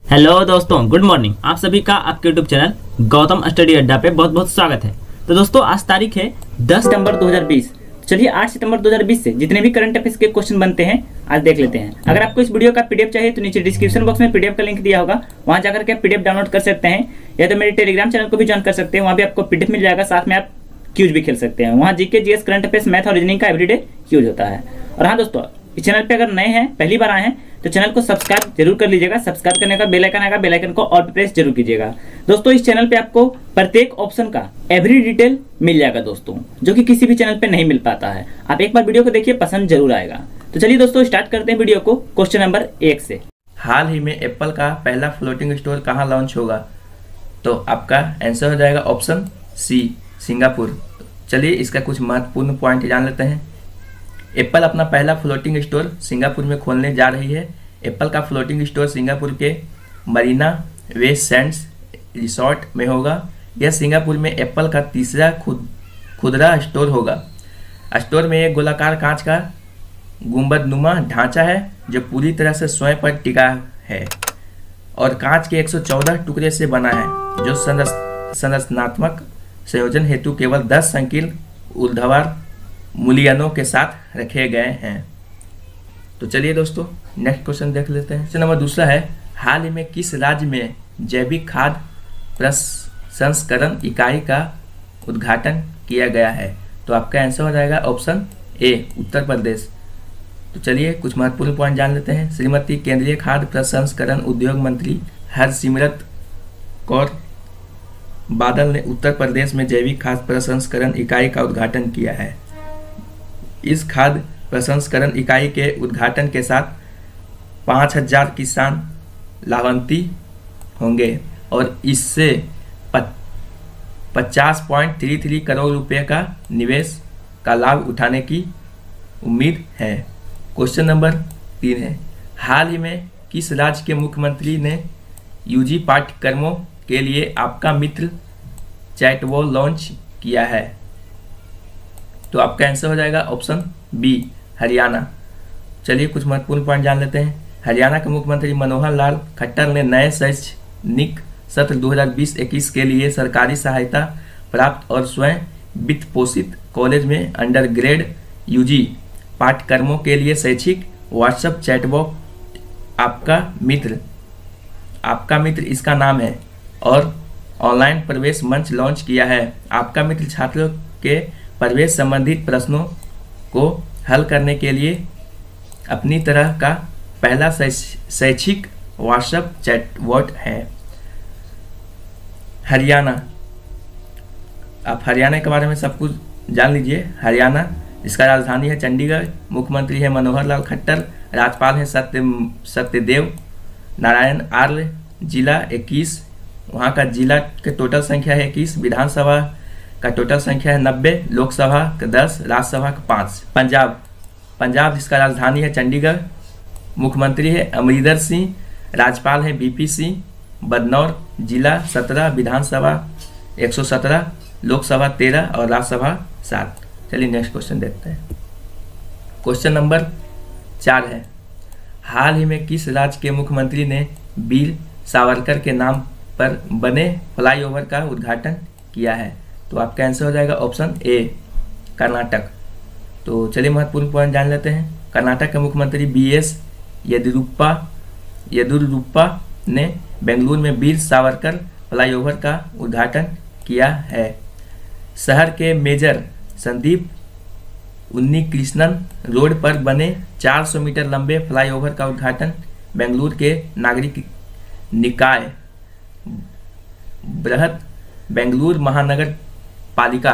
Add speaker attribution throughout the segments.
Speaker 1: Hello दोस्तों, good morning. आप सभी का आपके यूट्यूब चैनल गौतम स्टडी अड्डा पे बहुत बहुत स्वागत है। तो दोस्तों, आज तारीख है 10 सितंबर 2020। चलिए 8 सितंबर 2020 से जितने भी करंट अफेयर्स के क्वेश्चन बनते हैं आज देख लेते हैं। अगर आपको इस वीडियो का पीडीएफ चाहिए तो नीचे डिस्क्रिप्शन बॉक्स में पीडीएफ का लिंक दिया होगा, वहां जाकर के पीडीएफ डाउनलोड कर सकते हैं, या तो मेरे टेलीग्राम चैनल को भी ज्वाइन कर सकते हैं। वहां भी आपको पीडीएफ मिल जाएगा, साथ में आप क्यूज भी खेल सकते हैं। वहाँ GK, GS, current affairs, math और रीजनिंग का एवरीडे क्यूज होता है। और हाँ दोस्तों, इस चैनल पे अगर नए हैं, पहली बार आए हैं, तो चैनल को सब्सक्राइब जरूर कर लीजिएगा। सब्सक्राइब करने का बेल आइकन आएगा, बेल आइकन को ऑल पे प्रेस जरूर कीजिएगा। दोस्तों, इस चैनल पे आपको प्रत्येक ऑप्शन का एवरी डिटेल मिल जाएगा दोस्तों, जो कि किसी भी चैनल पे नहीं मिल पाता है। आप एक बार वीडियो को देखिए, पसंद जरूर आएगा। तो चलिए दोस्तों, स्टार्ट करते हैं वीडियो को क्वेश्चन नंबर 1 से।
Speaker 2: हाल ही में एप्पल का पहला फ्लोटिंग स्टोर कहाँ लॉन्च होगा? तो आपका आंसर हो जाएगा ऑप्शन सी, सिंगापुर। चलिए इसका कुछ महत्वपूर्ण पॉइंट जान लेते हैं। एप्पल अपना पहला फ्लोटिंग स्टोर सिंगापुर में खोलने जा रही है। एप्पल का फ्लोटिंग स्टोर सिंगापुर के मरीना वे सैंड्स रिसोर्ट में होगा। यह सिंगापुर में एप्पल का तीसरा खुदरा स्टोर होगा। स्टोर में एक गोलाकार कांच का गुंबदनुमा ढांचा है जो पूरी तरह से स्वयं पर टिका है और कांच के 114 टुकड़े से बना है, जो संरचनात्मक संयोजन हेतु केवल 10 संकीर्ण ऊर्ध्वाधर मूल्यांकनों के साथ रखे गए हैं। तो चलिए दोस्तों, नेक्स्ट क्वेश्चन देख लेते हैं। क्वेश्चन नंबर दूसरा है, हाल ही में किस राज्य में जैविक खाद प्रसंस्करण इकाई का उद्घाटन किया गया है? तो आपका आंसर हो जाएगा ऑप्शन ए, उत्तर प्रदेश। तो चलिए कुछ महत्वपूर्ण पॉइंट जान लेते हैं। श्रीमती केंद्रीय खाद्य प्रसंस्करण उद्योग मंत्री हरसिमरत कौर बादल ने उत्तर प्रदेश में जैविक खाद्य प्रसंस्करण इकाई का उद्घाटन किया है। इस खाद्य प्रसंस्करण इकाई के उद्घाटन के साथ 5000 किसान लाभान्वित होंगे और इससे 50.33 करोड़ रुपए का निवेश का लाभ उठाने की उम्मीद है। क्वेश्चन नंबर 3 है, हाल ही में किस राज्य के मुख्यमंत्री ने यूजी पाठ्यक्रमों के लिए आपका मित्र चैटबॉट लॉन्च किया है? तो आपका आंसर हो जाएगा ऑप्शन बी, हरियाणा। चलिए कुछ महत्वपूर्ण पॉइंट जान लेते हैं। हरियाणा के मुख्यमंत्री मनोहर लाल खट्टर ने नए शैक्षणिक सत्र 2020-21 के लिए सरकारी सहायता प्राप्त और स्वयं वित्त पोषित कॉलेज में अंडर ग्रेड यूजी पाठ्यक्रमों के लिए शैक्षिक व्हाट्सएप चैटबॉट आपका मित्र इसका नाम है और ऑनलाइन प्रवेश मंच लॉन्च किया है। आपका मित्र छात्रों के प्रवेश संबंधित प्रश्नों को हल करने के लिए अपनी तरह का पहला शैक्षिक व्हाट्सएप चैटबॉट है। हरियाणा, आप हरियाणा के बारे में सब कुछ जान लीजिए। हरियाणा, इसका राजधानी है चंडीगढ़, मुख्यमंत्री है मनोहर लाल खट्टर, राज्यपाल हैं सत्यदेव नारायण आर्य, जिला 21, वहाँ का जिला के टोटल संख्या है 21, विधानसभा का टोटल संख्या है 90, लोकसभा का 10, राज्यसभा का 5। पंजाब जिसका राजधानी है चंडीगढ़, मुख्यमंत्री है अमरिंदर सिंह, राज्यपाल है बीपी सिंह, बदनौर जिला 17, विधानसभा 117, लोकसभा 13 और राज्यसभा 7। चलिए नेक्स्ट क्वेश्चन देखते हैं। क्वेश्चन नंबर 4 है, हाल ही में किस राज्य के मुख्यमंत्री ने वीर सावरकर के नाम पर बने फ्लाईओवर का उद्घाटन किया है? तो आपका आंसर हो जाएगा ऑप्शन ए, कर्नाटक। तो चलिए महत्वपूर्ण पॉइंट जान लेते हैं। कर्नाटक के मुख्यमंत्री बीएस येदियुरप्पा ने बेंगलुरु में वीर सावरकर फ्लाईओवर का उद्घाटन किया है। शहर के मेजर संदीप उन्नीकृष्णन रोड पर बने 400 मीटर लंबे फ्लाईओवर का उद्घाटन बेंगलुरु के नागरिक निकाय बृहत बेंगलुरु महानगर पालिका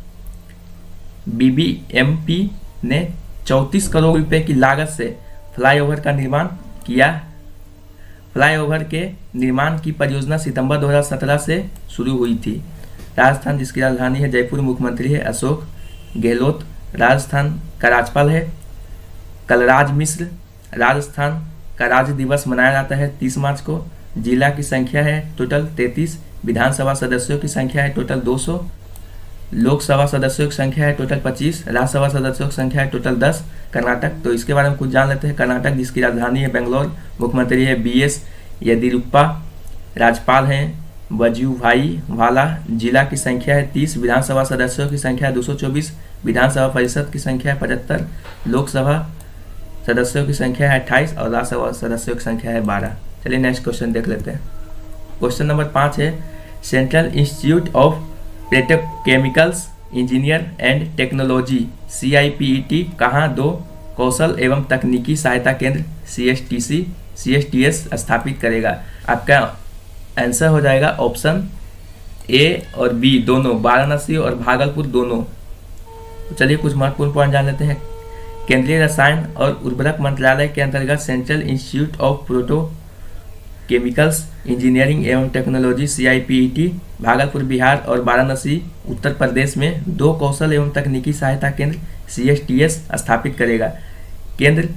Speaker 2: बीबीएमपी ने 34 करोड़ रुपए की लागत से फ्लाईओवर का निर्माण किया। फ्लाईओवर के निर्माण की परियोजना सितंबर 2017 से शुरू हुई थी। राजस्थान जिसकी राजधानी है जयपुर, मुख्यमंत्री है अशोक गहलोत, राजस्थान का राज्यपाल है कलराज मिश्र। राजस्थान का राज्य दिवस मनाया जाता है 30 मार्च को। जिला की संख्या है टोटल 33, विधानसभा सदस्यों की संख्या है टोटल 200, लोकसभा सदस्यों की संख्या है टोटल 25, राज्यसभा सदस्यों की संख्या है टोटल 10। कर्नाटक, तो इसके बारे में कुछ जान लेते हैं। कर्नाटक जिसकी राजधानी है बेंगलोर, मुख्यमंत्री है BS येदियुरप्पा राज्यपाल हैं। वजुभाई वाला। जिला की संख्या है 30। विधानसभा सदस्यों की संख्या है 224। विधानसभा परिषद की संख्या है 75। लोकसभा सदस्यों की संख्या है 28 और राज्यसभा सदस्यों की संख्या है 12। चलिए नेक्स्ट क्वेश्चन देख लेते हैं। क्वेश्चन नंबर 5 है central institute of petrochemicals engineer and technology CIPET कहाँ 2 कौशल एवं तकनीकी सहायता केंद्र CSTS स्थापित करेगा? आपका आंसर हो जाएगा ऑप्शन ए और बी दोनों, वाराणसी और भागलपुर दोनों। तो चलिए कुछ महत्वपूर्ण पॉइंट जान लेते हैं। केंद्रीय रसायन और उर्वरक मंत्रालय के अंतर्गत central institute of petrochemicals engineering एवं टेक्नोलॉजी CIPET भागलपुर बिहार और वाराणसी उत्तर प्रदेश में 2 कौशल एवं तकनीकी सहायता केंद्र CSTS स्थापित करेगा। केंद्र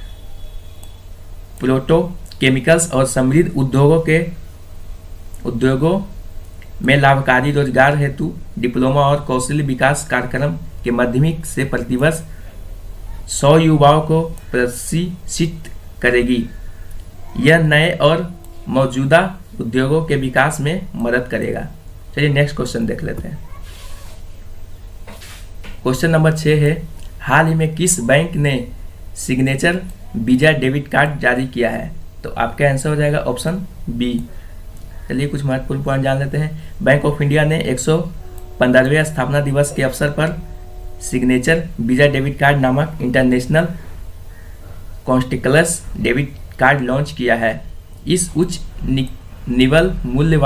Speaker 2: पेट्रोकेमिकल्स और समृद्ध उद्योगों में लाभकारी रोजगार हेतु डिप्लोमा और कौशल विकास कार्यक्रम के माध्यमिक से प्रतिवर्ष 100 युवाओं को प्रशिक्षित करेगी। यह नए और मौजूदा उद्योगों के विकास में मदद करेगा। चलिए नेक्स्ट क्वेश्चन देख लेते हैं। क्वेश्चन नंबर 6 है हाल ही में किस बैंक ने सिग्नेचर वीजा डेबिट कार्ड जारी किया है? तो आपका आंसर हो जाएगा ऑप्शन बी। चलिए कुछ महत्वपूर्ण पॉइंट जान लेते हैं। बैंक ऑफ इंडिया ने 115वें स्थापना दिवस के अवसर पर सिग्नेचर वीजा डेबिट कार्ड नामक international contactless debit card launch किया है। इसे उच्च निवल मूल्य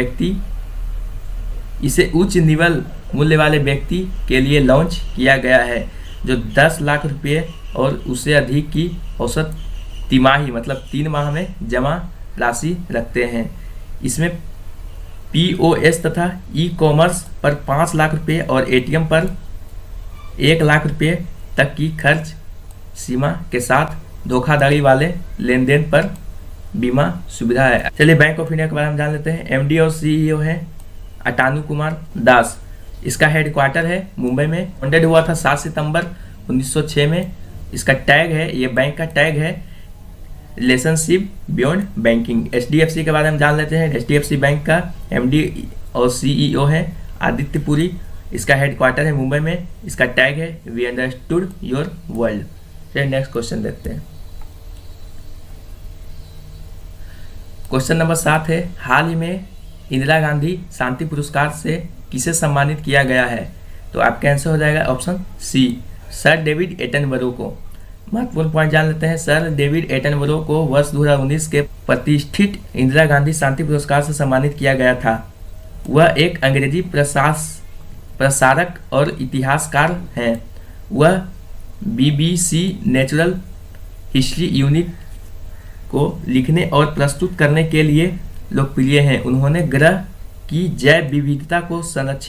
Speaker 2: वाले व्यक्ति के लिए लॉन्च किया गया है जो 10 लाख रुपये और उससे अधिक की औसत तिमाही मतलब 3 माह में जमा राशि रखते हैं। इसमें POS तथा ई-कॉमर्स पर 5 लाख रुपये और ATM पर 1 लाख रुपये तक की खर्च सीमा के साथ धोखाधड़ी वाले लेन देन पर बीमा सुविधा है। चलिए बैंक ऑफ इंडिया के बारे में जान लेते हैं। MD और CEO है अटानु कुमार दास। इसका हेडक्वार्टर है मुंबई में। फाउंडेड हुआ था 7 सितंबर 1906 में। इसका टैग है, ये बैंक का टैग है रिलेशनशिप बियॉन्ड बैंकिंग। HDFC के बारे में जान लेते हैं। HDFC बैंक का MD और CEO है आदित्य पुरी। इसका हेडक्वार्टर है मुंबई में। इसका टैग है वी अंडरस्टूड योर वर्ल्ड। चलिए नेक्स्ट क्वेश्चन देखते हैं। क्वेश्चन नंबर 7 है हाल ही में इंदिरा गांधी शांति पुरस्कार से किसे सम्मानित किया गया है? तो आपका आंसर हो जाएगा option C sir David Attenborough को। महत्वपूर्ण पॉइंट जान लेते हैं। सर डेविड एटनबरो को वर्ष 2019 के प्रतिष्ठित इंदिरा गांधी शांति पुरस्कार से सम्मानित किया गया था। वह एक अंग्रेजी प्रसारक और इतिहासकार हैं। वह BBC नेचुरल हिस्ट्री यूनिट को लिखने और प्रस्तुत करने के लिए लोकप्रिय हैं। उन्होंने ग्रह की जैव विविधता को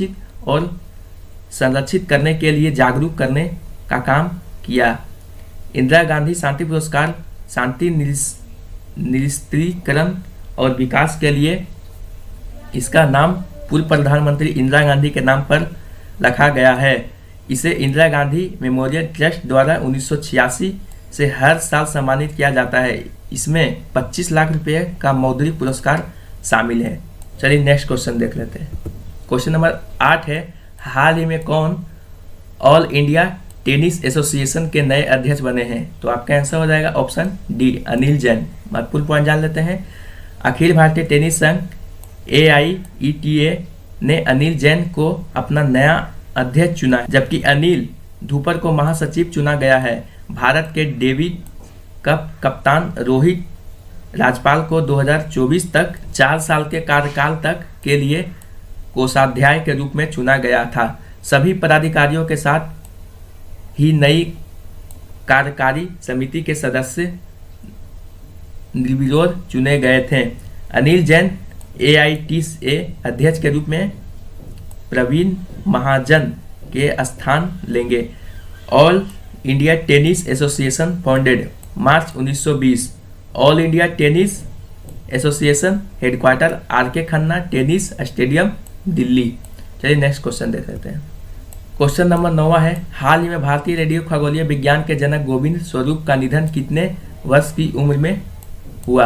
Speaker 2: संरक्षित करने के लिए जागरूक करने का काम किया। इंदिरा गांधी शांति पुरस्कार शांति निरस्त्रीकरण और विकास के लिए इसका नाम पूर्व प्रधानमंत्री इंदिरा गांधी के नाम पर रखा गया है। इसे इंदिरा गांधी मेमोरियल ट्रस्ट द्वारा 1986 से हर साल सम्मानित किया जाता है। इसमें 25 लाख रुपए का मौद्रिक पुरस्कार शामिल है। चलिए नेक्स्ट क्वेश्चन देख लेते हैं। क्वेश्चन नंबर 8 है हाल ही में कौन ऑल इंडिया टेनिस एसोसिएशन के नए अध्यक्ष बने हैं? तो आपका आंसर हो जाएगा ऑप्शन डी अनिल जैन। महत्वपूर्ण पॉइंट जान लेते हैं। अखिल भारतीय टेनिस संघ AIETA ने अनिल जैन को अपना नया अध्यक्ष चुना, जबकि अनिल धूपर को महासचिव चुना गया है। भारत के डेविड कप कप्तान रोहित राजपाल को 2024 तक 4 साल के कार्यकाल तक के लिए कोषाध्यक्ष के रूप में चुना गया था। सभी पदाधिकारियों के साथ ही नई कार्यकारी समिति के सदस्य निर्विरोध चुने गए थे। अनिल जैन AITA अध्यक्ष के रूप में प्रवीण महाजन के स्थान लेंगे। All India Tennis Association founded March 1920। All India Tennis Association headquarter RK Khanna tennis stadium Delhi. चलिए नेक्स्ट क्वेश्चन देख लेते हैं। क्वेश्चन नंबर 9 है हाल ही में भारतीय रेडियो खगोलीय विज्ञान के जनक गोविंद स्वरूप का निधन कितने वर्ष की उम्र में हुआ?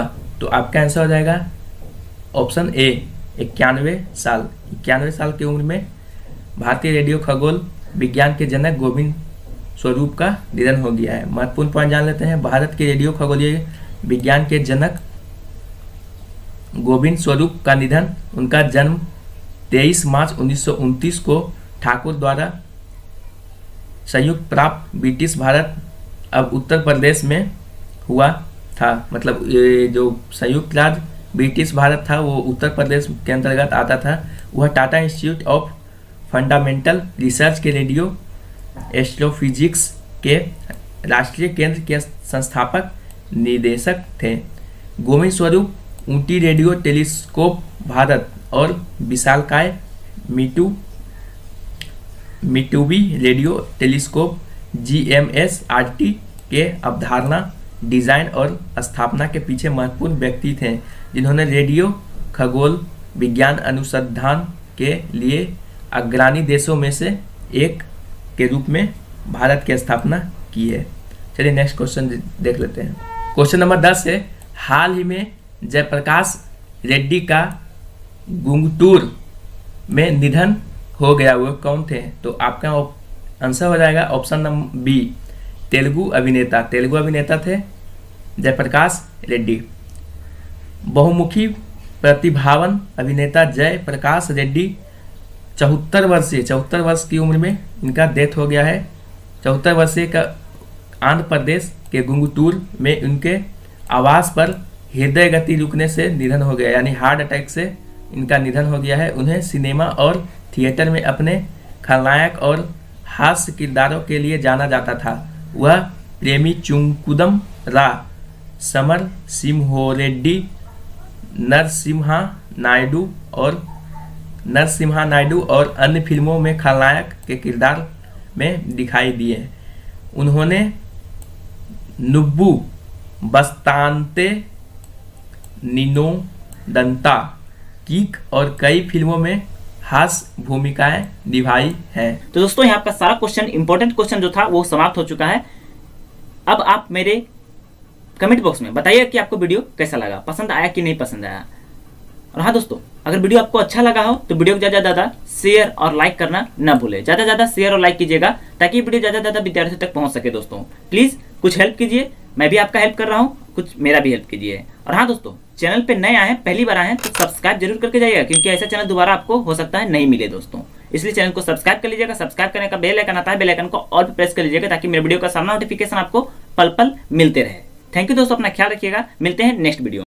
Speaker 2: तो आपका आंसर हो जाएगा ऑप्शन ए 91 साल। 91 साल की उम्र में भारतीय रेडियो खगोल विज्ञान के जनक गोविंद स्वरूप का निधन हो गया है। महत्वपूर्ण पॉइंट जान लेते हैं। भारत के रेडियो खगोलीय विज्ञान के जनक गोविंद स्वरूप का निधन, उनका जन्म 23 मार्च 1929 को ठाकुर द्वारा संयुक्त प्राप्त ब्रिटिश भारत अब उत्तर प्रदेश में हुआ था। मतलब ये जो संयुक्त राज्य ब्रिटिश भारत था वो उत्तर प्रदेश के अंतर्गत आता था। वह Tata institute of fundamental research के रेडियो एस्ट्रोफिजिक्स के राष्ट्रीय केंद्र के संस्थापक निदेशक थे। गोविंद स्वरूप ऊटी रेडियो टेलीस्कोप भारत और विशालकाय मिटुबी रेडियो टेलीस्कोप GMS-RT के अवधारणा, डिजाइन और स्थापना के पीछे महत्वपूर्ण व्यक्ति थे, जिन्होंने रेडियो खगोल विज्ञान अनुसंधान के लिए अग्रणी देशों में से एक के रूप में भारत की स्थापना की है। चलिए नेक्स्ट क्वेश्चन देख लेते हैं। क्वेश्चन नंबर 10 है, हाल ही में जयप्रकाश रेड्डी का गुंगटूर में निधन हो गया, वो कौन थे? तो आपका आंसर हो जाएगा ऑप्शन नंबर बी, तेलुगु अभिनेता थे जयप्रकाश रेड्डी। बहुमुखी प्रतिभावान अभिनेता जयप्रकाश रेड्डी 74 वर्ष की उम्र में इनका डेथ हो गया है। 74 वर्षीय का आंध्र प्रदेश के गुंगटूर में उनके आवास पर हृदय गति रुकने से निधन हो गया, यानी हार्ट अटैक से इनका निधन हो गया है। उन्हें सिनेमा और थिएटर में अपने खलनायक और हास्य किरदारों के लिए जाना जाता था। वह प्रेमी चुंकुदम रा, समर सिम्होरेड्डी, नरसिम्हा नायडू और अन्य फिल्मों में खलनायक के किरदार में दिखाई दिए। उन्होंने नुब्बू बस्तांते, निनो दंता, किक और कई फिल्मों में हास्य भूमिकाएं निभाई हैं।
Speaker 1: तो दोस्तों यहाँ आपका सारा क्वेश्चन, इंपॉर्टेंट क्वेश्चन जो था वो समाप्त हो चुका है। अब आप मेरे कमेंट बॉक्स में बताइए कि आपको वीडियो कैसा लगा, पसंद आया कि नहीं पसंद आया। और हाँ दोस्तों, अगर वीडियो आपको अच्छा लगा हो तो वीडियो को ज़्यादा शेयर और लाइक करना ना भूलें। ज़्यादा शेयर और लाइक कीजिएगा ताकि वीडियो ज़्यादा विद्यार्थियों तक पहुँच सके। दोस्तों प्लीज़ कुछ हेल्प कीजिए, मैं भी आपका हेल्प कर रहा हूँ, कुछ मेरा भी हेल्प कीजिए। और हाँ दोस्तों, चैनल पे नए आए हैं, पहली बार आए हैं तो सब्सक्राइब जरूर करके जाइएगा, क्योंकि ऐसा चैनल दोबारा आपको हो सकता है नहीं मिले दोस्तों। इसलिए चैनल को सब्सक्राइब कर लीजिएगा। सब्सक्राइब करने का बेल आइकन आता है, बेल आइकन को ऑल पे प्रेस कर लीजिएगा ताकि मेरे वीडियो का सारा नोटिफिकेशन आपको पल पल मिलते रहे। थैंक यू दोस्तों, अपना ख्याल रखिएगा। मिलते हैं नेक्स्ट वीडियो।